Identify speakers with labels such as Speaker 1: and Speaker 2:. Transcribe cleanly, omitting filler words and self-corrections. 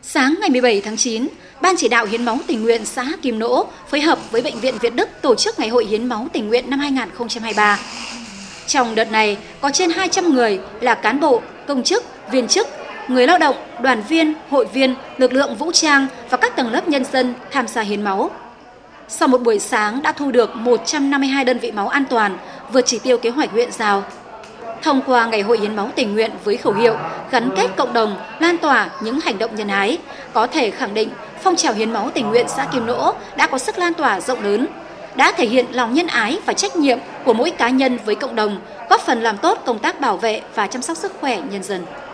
Speaker 1: Sáng ngày 17 tháng 9, Ban chỉ đạo hiến máu tình nguyện xã Kim Nỗ phối hợp với Bệnh viện Việt Đức tổ chức Ngày hội hiến máu tình nguyện năm 2023. Trong đợt này, có trên 200 người là cán bộ, công chức, viên chức, người lao động, đoàn viên, hội viên, lực lượng vũ trang và các tầng lớp nhân dân tham gia hiến máu. Sau một buổi sáng đã thu được 152 đơn vị máu an toàn, vượt chỉ tiêu kế hoạch huyện giao. Thông qua Ngày hội hiến máu tình nguyện với khẩu hiệu gắn kết cộng đồng, lan tỏa những hành động nhân ái, có thể khẳng định phong trào hiến máu tình nguyện xã Kim Nỗ đã có sức lan tỏa rộng lớn, đã thể hiện lòng nhân ái và trách nhiệm của mỗi cá nhân với cộng đồng, góp phần làm tốt công tác bảo vệ và chăm sóc sức khỏe nhân dân.